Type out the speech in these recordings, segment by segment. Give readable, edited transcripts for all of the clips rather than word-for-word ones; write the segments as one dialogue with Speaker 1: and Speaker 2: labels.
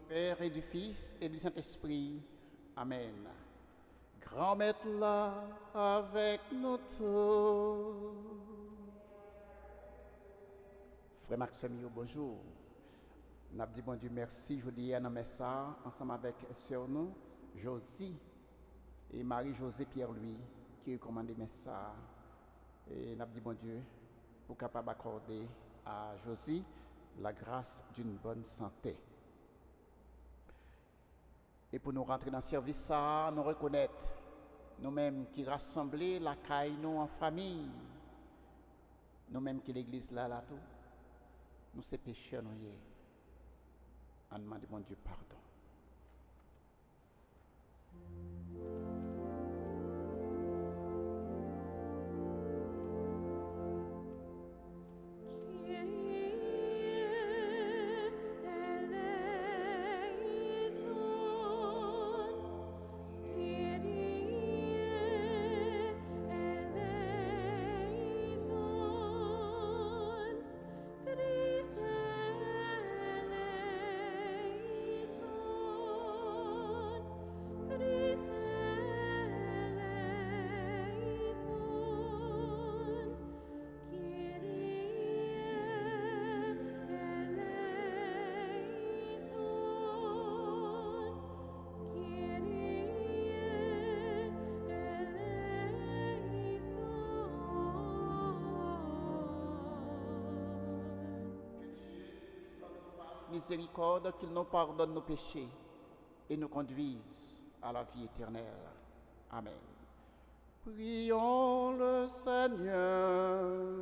Speaker 1: Père et du Fils et du Saint-Esprit. Amen. Grand maître là avec nous tous. Frère Maxime, bonjour. Nous avons dit bon Dieu merci, je dis à nous ça ensemble avec sœur nous, Josie et Marie-Josée Pierre-Louis qui recommandent ça. Et nous avons dit bon Dieu pour capable d'accorder à Josie la grâce d'une bonne santé. Et pour nous rentrer dans le service, ça, nous reconnaître nous-mêmes qui rassemblons la caille nous en famille, nous-mêmes qui l'église là, tout, nous sommes pécheurs, nous y est. On demande mon Dieu pardon. Miséricorde, qu'il nous pardonne nos péchés et nous conduise à la vie éternelle. Amen. Prions le Seigneur.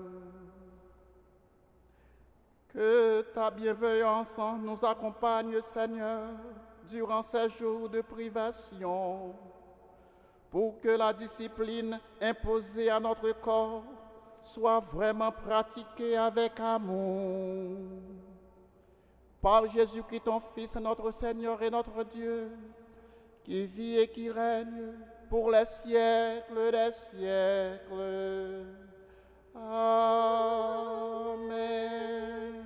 Speaker 1: Que ta bienveillance nous accompagne, Seigneur, durant ces jours de privation, pour que la discipline imposée à notre corps soit vraiment pratiquée avec amour. Par Jésus-Christ, ton Fils, notre Seigneur et notre Dieu, qui vit et qui règne pour les siècles des siècles. Amen.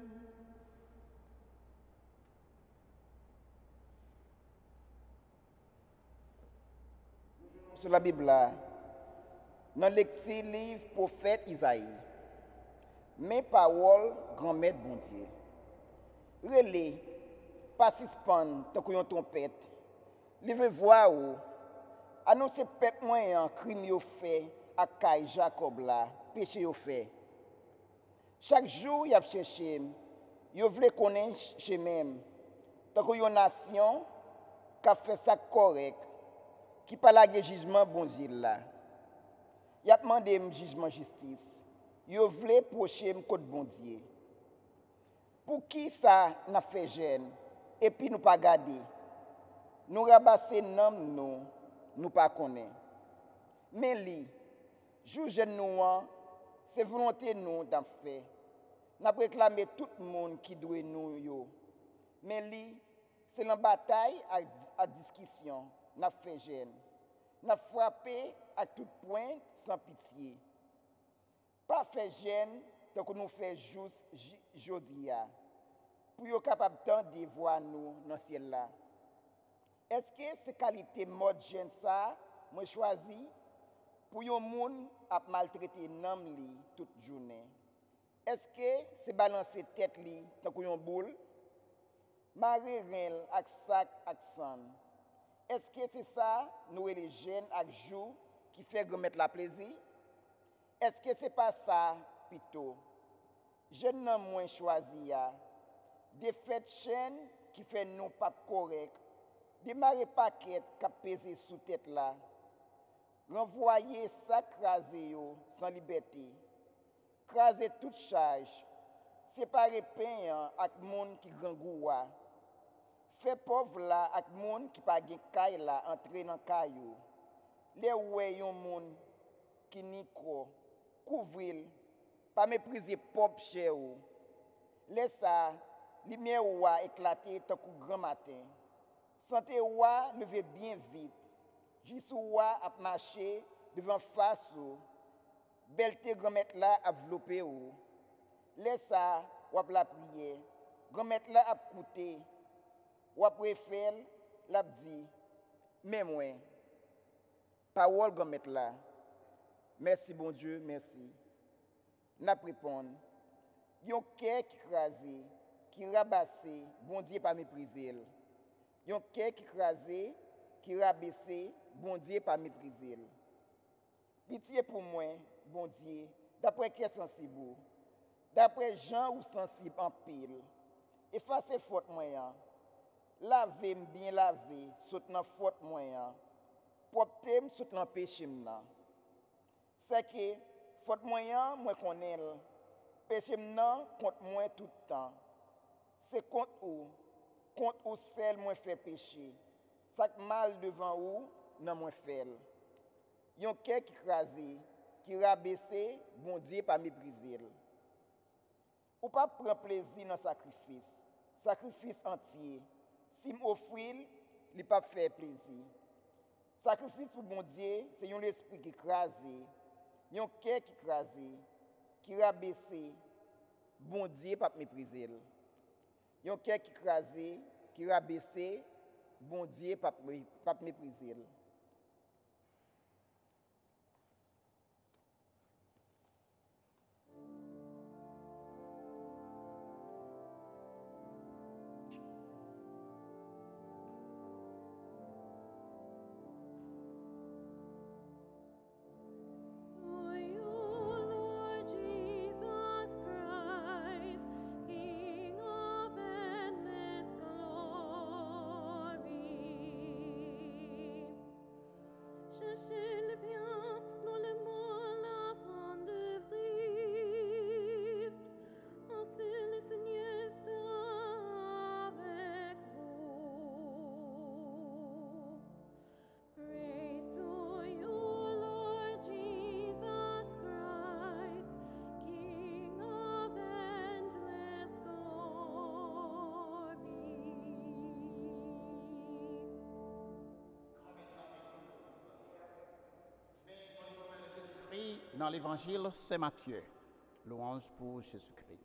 Speaker 2: Sur la Bible, dans l'exil livre prophète Isaïe, mes paroles, grand-mère bon Dieu. Relais, pas suspendre, tant qu'on trompette. Levez voix ou, annoncez peuple moyen, crime yo fait, à Caille Jacob là, péché yo fait. Chaque jour, y a cherché, yo voulait connaître chez même, tant qu'on une nation, qui a fait ça correct, qui parle de jugement bon Dieu là. Y a demandé jugement justice, yo voulait procher code bon Dieu. Pour qui ça n'a fait gêne et puis nous pas garder. Nous rabasser nom nous pas connaît. Mais li, juge nous c'est volonté nous d'en faire. N'a réclamé tout le monde qui doit nous yo. Mais li, c'est la bataille à discussion n'a fait gêne. N'a frappé à tout point sans pitié. Pas fait gêne tant que nous fait juste jodi a pour être capable de voir nous dans le ciel là. Est-ce que ces qualités mode jeune ça moi choisi pour yon moun a maltraiter nam li toute journée? Est-ce que c'est balancer tête li tant que yon boule? Marie rel ak sac ak san. Est-ce que c'est ça nous les jeunes ak jour qui fait remettre la plaisir? Est-ce que c'est pas ça plutôt? Jeune nan moins choisi ya. Des fêtes chaînes qui fait nous pas correct, des marées paquettes qui pesé sous tête là, renvoyer ça craser sans liberté, craser toute charge, séparer pain avec monde qui grand goua, fait pauvre là avec monde qui pas gen caille là entrer dans caillou, les ouais yon monde qui ni croit, couvrir, pas mépriser pauvre chez ou, laisse ça lumière ouah éclaté tant qu'au grand matin. Santé ouah lever bien vite. Juste ouah a marcher devant face ou. Belleté grand-mère là a enveloppé ou. Laisse ça ou la prière. Grand-mère là a coûté. ou après faire, l'a dit, mais moi, parole grand mettre là. Merci bon Dieu, merci. N'a répondre. Yon cœur qui crasé, qui rabassé, bon Dieu pas mépriser. Yon cœur qui crasé, qui rabaissé, bon Dieu pas mépriser. Pitié pour moi, bon Dieu, d'après qui est sensible, d'après gens ou sensible en pile. Effacez faute moyen. Lavez bien laver, soutenant faute moyen. Propre soutenant péché m'na. C'est que faute moyen moi connais. Péché m'na contre moi tout le temps. C'est contre ou seul moi fait péché. Ça mal devant ou non moi fait. Yon cœur qui crasé, qui rabaissé, bon Dieu pas mépriser. Ou pas prendre plaisir dans le sacrifice. Sacrifice entier. Si m'offre, il pas faire plaisir. Sacrifice pour bon Dieu, c'est un esprit qui crasé, un cœur qui crasé, qui rabaissé, bon Dieu pas mépriser. Un cœur qui crasé, qui rabaissé, bon Dieu pas mépriser.
Speaker 1: Dans l'évangile Saint Matthieu, louange pour Jésus-Christ.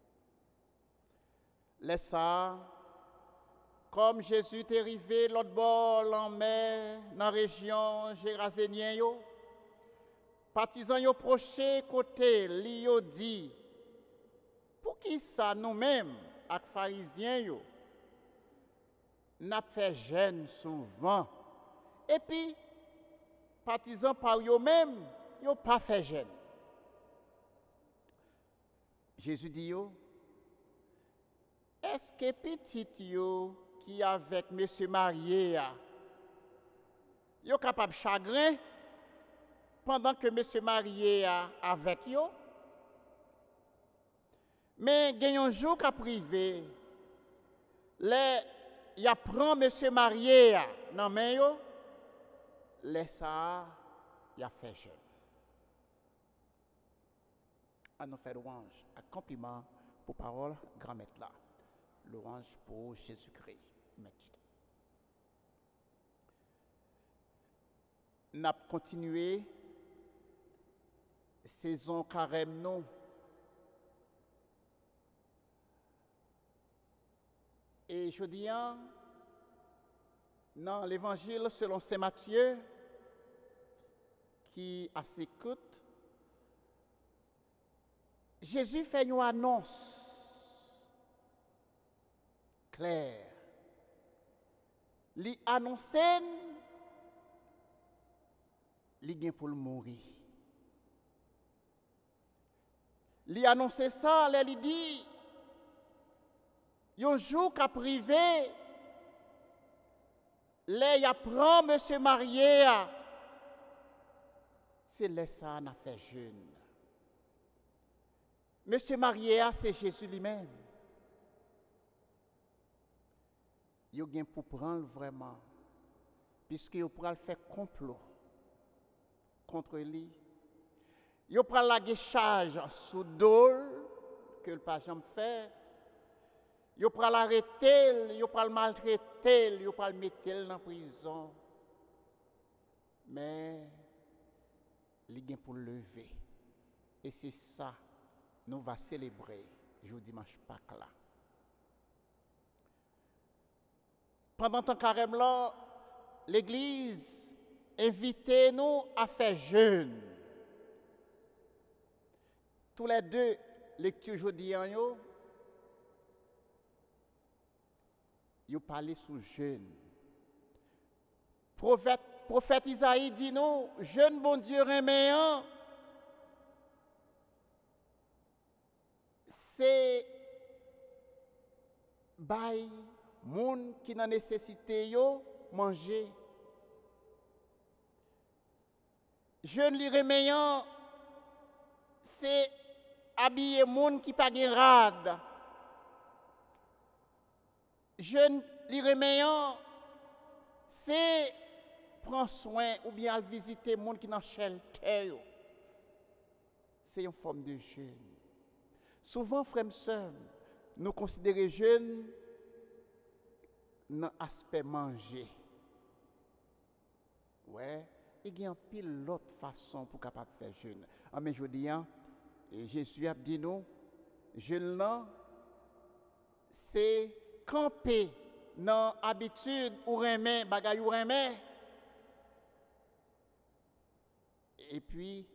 Speaker 1: Laisse ça, comme Jésus est arrivé l'autre bord en mer, dans la région gérasénienne, partisans yo proché côté, li yo dit, pour qui ça nous-mêmes, avec pharisiens yo, n'a fait jeûne souvent, et puis partisans par eux-mêmes, yo pas fait jeûne. Jésus dit yo, est-ce que petit yo qui avec monsieur marié yo capable de chagrin pendant que monsieur marié avec yo? Mais il y a un jour qu'a privé, il prend monsieur marié dans main yo, laisse ça, il a fait jeûne. À nous faire louange, à compliment pour parole grand maître là. Louange pour Jésus-Christ. Nous avons continué saison carême non. Et je dis dans l'évangile selon Saint Matthieu qui assez court, Jésus fait une annonce claire. Il annonce qu'il est pour mourir. Il annonce ça, il dit, un jour qu'a privé, il apprend monsieur marié, c'est là ça n'a fait jeûne. Monsieur marié, c'est Jésus lui-même. Il vient pour prendre vraiment, puisqu'il pourra faire complot contre lui. Il pourra la charge sous dol que le pas jamais fait. Il pourra l'arrêter, il pourra le maltraiter, il pourra le mettre dans la prison. Mais il vient pour le lever. Et c'est ça. Nous va célébrer jour dimanche Pâques là. pendant ton carême là, l'Église invite nous à faire jeûne. Tous les deux lectures aujourd'hui, vous parlez sous jeûne. Prophète Isaïe dit nous, jeûne bon Dieu reméant, c'est bail moun qui n'a nécessité yo manger. Jeûne li reméant, c'est habiller moun qui pas gen rad. Jeûne li reméant, c'est prendre soin ou bien visiter moun qui dans shelter. C'est une forme de jeûne. Souvent, frères et sœurs, nous considérons jeûne dans l'aspect manger. Ouais, il y a un pile l'autre façon pour capable faire jeûne. Mais je dis, Jésus a dit nous, jeûne là, c'est camper dans l'habitude ou remet, bagay ou remet. Et puis,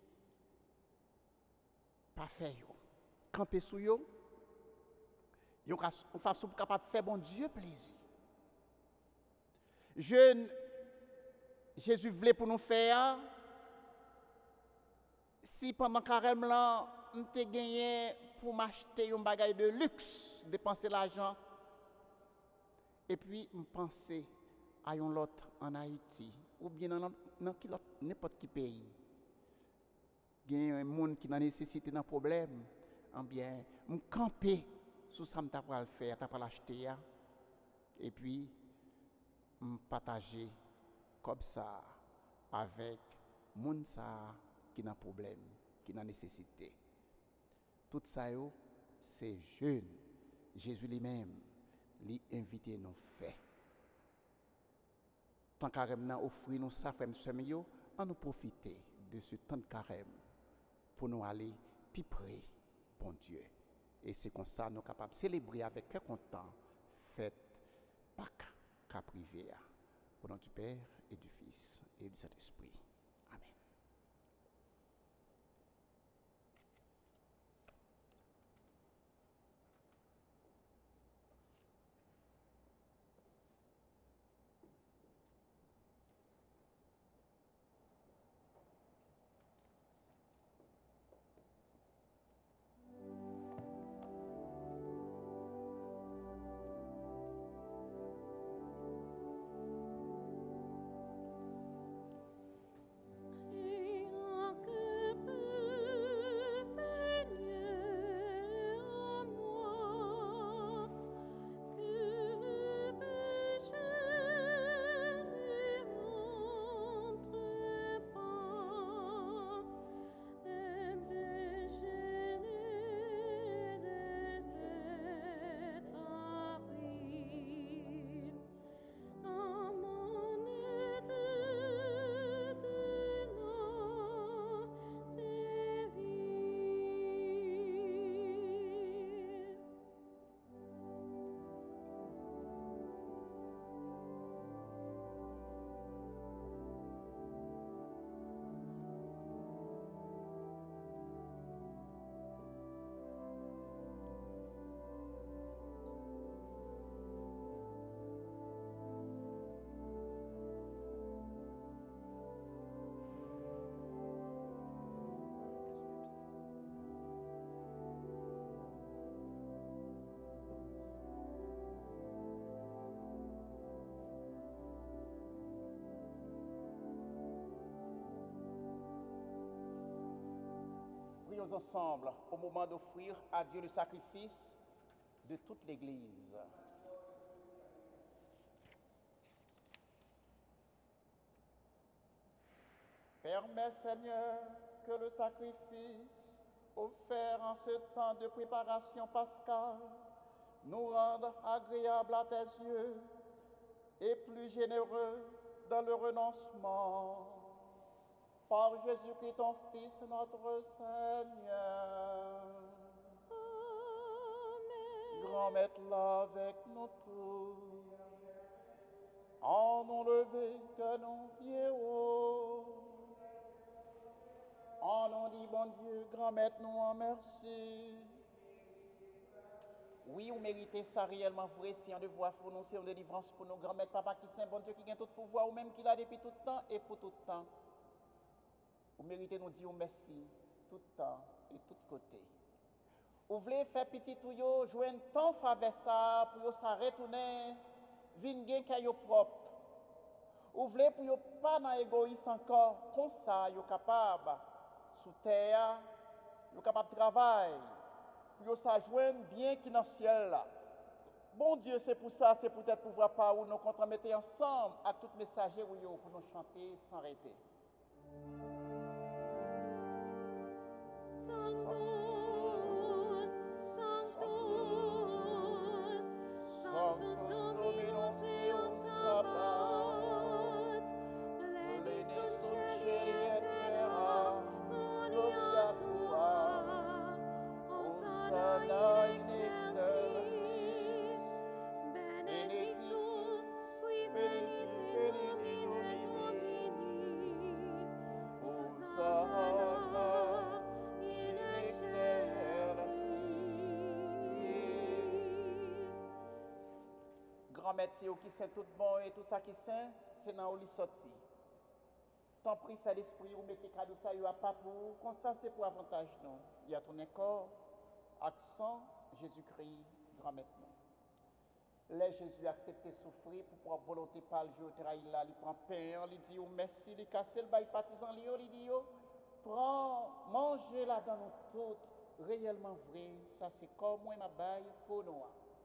Speaker 1: pas faire yo. Camper sous yo. Yon façon pour capable faire bon Dieu plaisir. Jeûne, Jésus voulait pour nous faire. Si pendant carême là, on te gagné pour m'acheter un bagage de luxe, dépenser l'argent. Et puis, je pensais à un autre en Haïti, ou bien dans n'importe quel pays. Il y a un monde qui a nécessité d'un problème. Eh bien, je camper sous ça, je vais le faire, je vais l'acheter. Et puis, je partager comme ça avec les gens qui ont un problème, qui ont nécessité. Tout ça, c'est jeûne. Jésus lui-même lui invite nous faire. Tant carême n'a offrir nous ça frère sœur en nous profiter de ce temps de carême pour nous aller plus près bon Dieu. Et c'est comme ça nous sommes capables de célébrer avec cœur content fête Pâques qu'a privé au nom du Père et du Fils et du Saint-Esprit. Amen. Prions ensemble au moment d'offrir à Dieu le sacrifice de toute l'Église. Permets, Seigneur, que le sacrifice offert en ce temps de préparation pascale nous rende agréables à tes yeux et plus généreux dans le renoncement. Par Jésus-Christ, ton Fils, notre Seigneur. Amen. Grand Maître là avec nous tous. En nous lever que nous pieds hauts. En nous dit, bon Dieu, grand-maître, nous en merci. Oui, vous méritez ça réellement vrai, c'est un devoir pour nous, c'est une délivrance pour nous. Grand-maître, papa qui saint, bon Dieu, qui a tout pouvoir, ou même qui l'a depuis tout le temps et pour tout le temps. Vous méritez nous dire merci tout le temps et tout côté. Vous voulez faire petit tout yo, jouer un temps avec ça, pour ça retourner, venir caillou propre. Vous voulez pour yo pas dans égoïste encore, comme ça, vous capable sous terre, vous capable de travailler, pour ça joindre bien qui dans le ciel là. Bon Dieu, c'est pour ça, c'est peut-être pour pouvoir pas où nous contre mettre ensemble avec tous les messagers pour nous chanter sans arrêter. Sanctus Dominus Deus Sabaoth, Plenius Succedi et terra, Gloria Tua, Hosanna in excelsis, Benedictus qui venit Domini, Hosanna in excelsis. Grand-mère qui sait tout bon et tout ça qui sait, c'est dans où il sorti. Tant pis, fait l'esprit, ou mettez cadeau ça, il n'y a pas pour. Comme ça, c'est pour avantage, non. Il y a ton corps, accent, Jésus-Christ, grand-mère, non. Là, Jésus a accepté souffrir pour propre volonté par le jour, il là, il prend pain, il dit, oh, merci, il casse le bail partisan, il dit, oh, prends, mangez là dans nous toutes, réellement vrai, ça c'est comme moi, ma baille pour nous.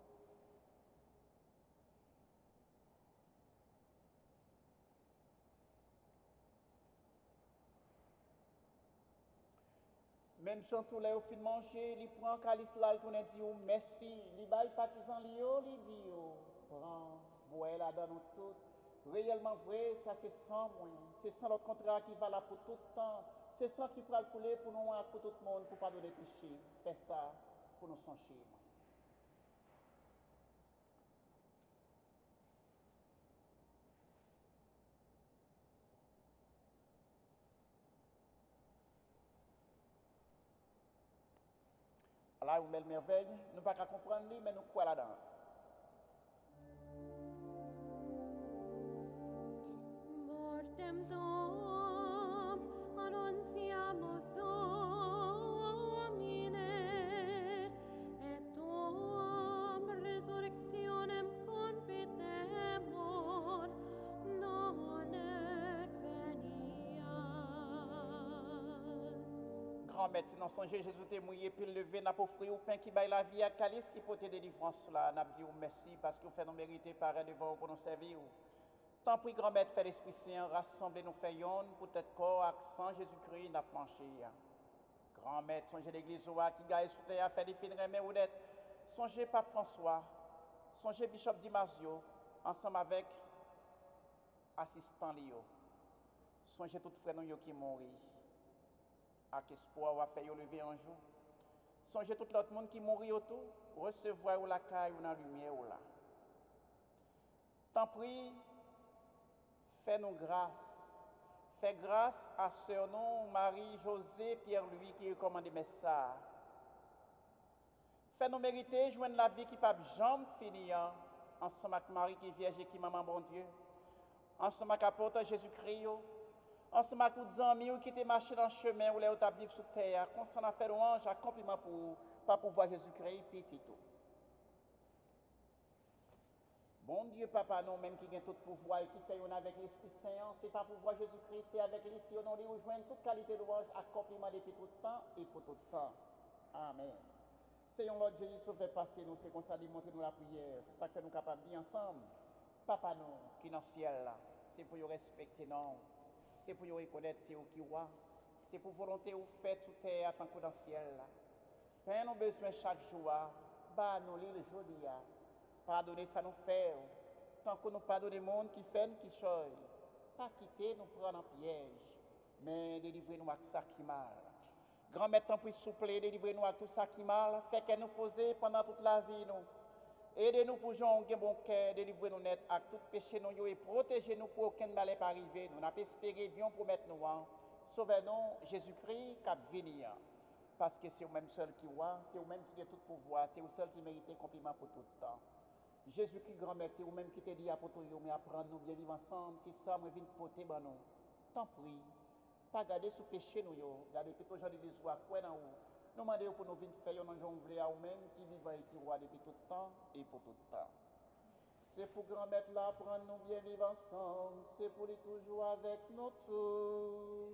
Speaker 1: Même chant tous les au fin de manger, il prend calice là, il tourne et dit merci. Il baille partisan il dit prends, bois là dans nous toutes. Réellement vrai, ça c'est sans moi. C'est sans l'autre contrat qui va là pour tout le temps. C'est sans qui prend le couler pour nous, pour tout le monde, pour pas donner péché. Fais ça pour nous changer. Là, une belle merveille, nous ne pouvons pas comprendre, mais nous croyons là-dedans.
Speaker 3: Mortem tom annunziamus Domine, et tom resurrectionem confitemur, non venias.
Speaker 1: Grand-mère, dans son Jésus t'est mouillé, puis levé, n'a pas offert au pain qui baille la vie à calice qui porte délivrance là. N'a dit merci parce que vous faites nous mériter par devant pour nous servir. Tant pis, grand-mère, fait l'Esprit Saint, rassembler nos faillons, peut-être corps, accent Jésus-Christ, n'a penché. Grand-mère, songez l'église qui gagne sous terre, fait des filles de ou d'être. Songez Pape François, songez Bishop Dimasio, ensemble avec assistant Lio. Songez tout frère nous qui mourit. Avec espoir, on va faire lever un jour. Songez tout l'autre monde qui mourit autour, recevoir la caille ou la lumière ou là. Tant pis, fais-nous grâce. Fais grâce à sœur nous, Marie-Josée Pierre-Louis qui recommande ça. Fais-nous mériter, joindre la vie qui ne peut jamais finir, ensemble avec Marie qui est vierge et qui est maman bon Dieu. Ensemble avec l'apôtre Jésus-Christ. Ensemble avec tous les amis qui étaient marchés dans le chemin où les autres vivent sous terre. Qu'on s'en a fait louange, accomplissement pour pas pouvoir Jésus-Christ, petit tout. Bon Dieu, Papa, nous, même qui a tout pouvoir et qui fait avec l'Esprit Saint, c'est pas pour voir Jésus-Christ, c'est avec lui, si on nous rejoint toute qualité de louange, accomplissement depuis tout le temps et pour tout le temps. Amen. Seigneur Lord Jésus, sauve passer nous, c'est comme ça de montrer nous la prière. C'est ça que nous sommes capables de dire ensemble. Papa, nous, qui est dans le ciel, là, c'est pour nous respecter, non. C'est pour nous reconnaître, c'est vous qui roi. C'est pour volonté vous faites sous terre, tant que dans le ciel, là. Père, nous besoin chaque jour, bah, nous, le jour d'hier. Pardonnez ça nous fait. Tant que nous pardonnons le monde qui fait, qui choisit. Pas quitter, nous prendre en piège. Mais délivrez-nous avec ça qui mal. Grand-mère, tant pis souple, délivrez-nous avec tout ça qui mal. Fait qu'elle nous pose pendant toute la vie, nous. Aidez-nous pour gens qui ont bon cœur, délivrez-nous net à tout péché nous et protégez-nous pour aucun mal pas arriver. Nous n'avons pas espéré bien promettre nous. Sauvez-nous, Jésus-Christ, qui venir. Parce que c'est vous-même seul qui voit, c'est vous-même qui a tout pouvoir, c'est vous seul qui mérite compliment pour tout le temps. Jésus-Christ, grand-mère, c'est vous-même qui te dit à pour tout, mais apprendre nous bien vivre ensemble. Si ça, moi, viens porter, ben nous. Tant pis. Pas garder sous péché nous, garder plutôt gens de l'histoire, quoi dans vous. Nous demandons pour nous venir faire un jour à vous-même qui vivent et qui voient depuis tout le temps et pour tout le temps. C'est pour grand-mère là, apprendre nous bien vivre ensemble. C'est pour lui toujours avec nous tous.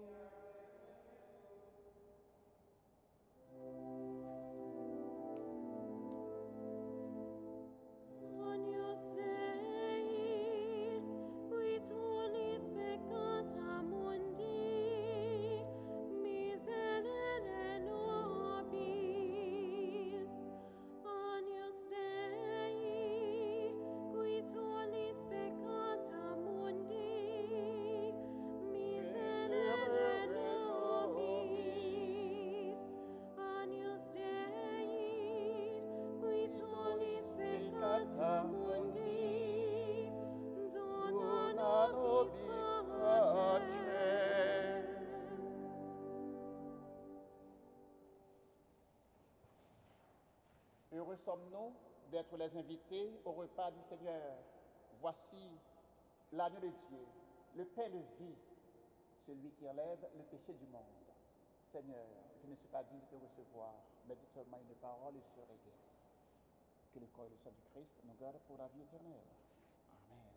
Speaker 1: Heureux sommes-nous d'être les invités au repas du Seigneur. Voici l'agneau de Dieu, le pain de vie, celui qui enlève le péché du monde. Seigneur, je ne suis pas digne de te recevoir, mais dis seulement une parole et je serai guéri. Que le corps et le sang du Christ nous garde pour la vie éternelle. Amen.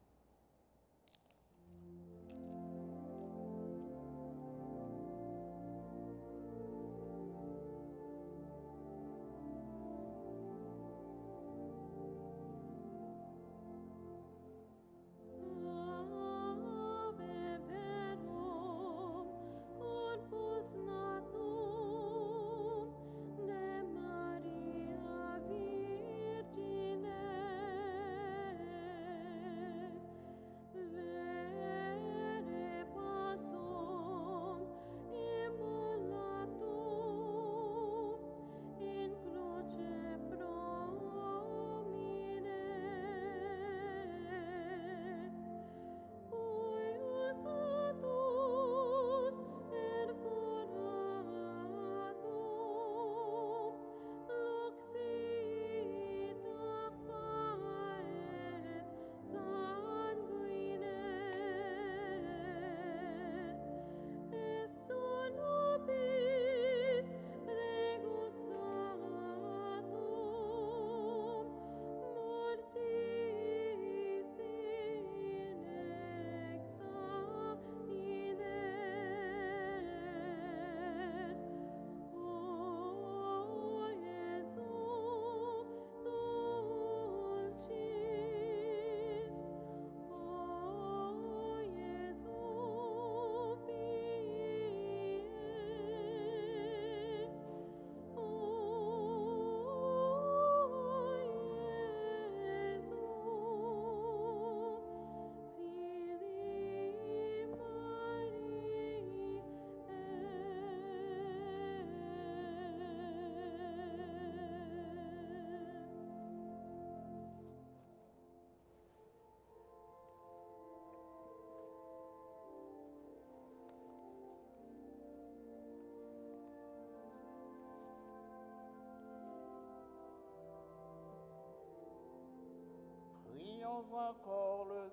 Speaker 1: Prions encore le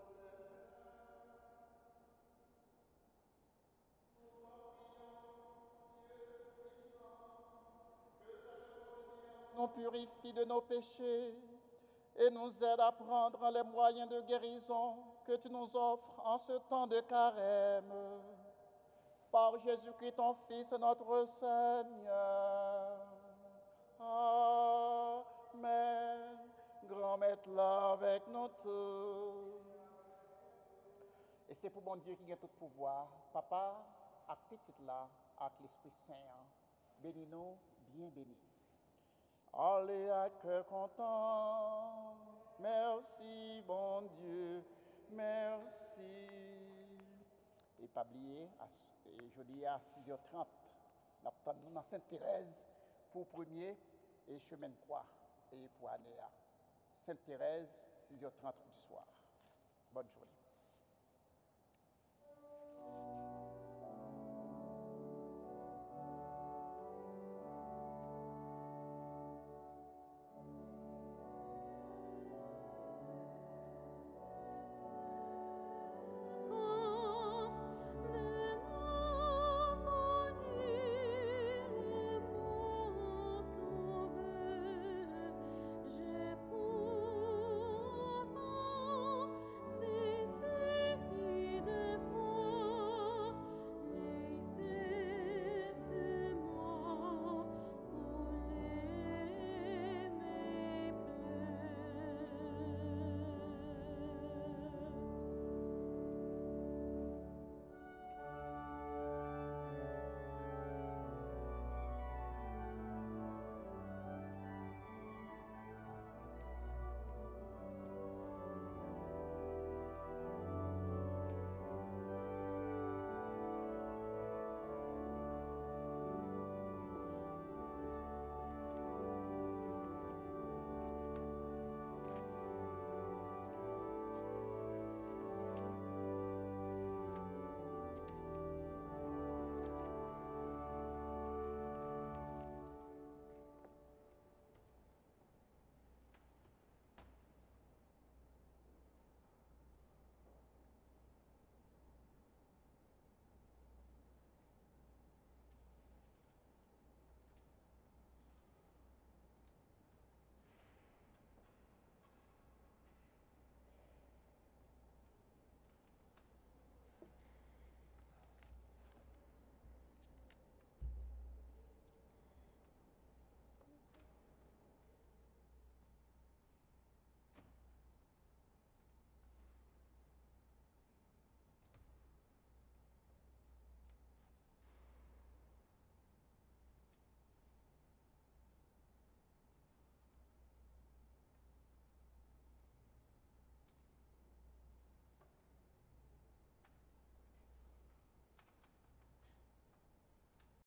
Speaker 1: nous purifie de nos péchés et nous aide à prendre les moyens de guérison que tu nous offres en ce temps de carême. Par Jésus-Christ, ton Fils, notre Seigneur. Amen. Grand maître là avec nous tous. Et c'est pour bon Dieu qui a tout pouvoir. Papa, avec petit là, avec l'Esprit Saint, bénis-nous, bien bénis. Allez à cœur content. Merci, bon Dieu. Merci. Et pas oublier, jeudi à 6h30, nous attendons dans Sainte-Thérèse pour premier et chemin de croix et pour année. Sainte-Thérèse, 6h30 du soir. Bonne journée.